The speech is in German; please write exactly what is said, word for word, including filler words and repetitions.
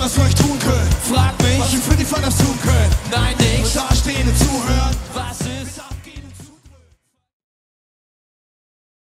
was für euch tun können. Frag mich, was wir für die Fantas tun können.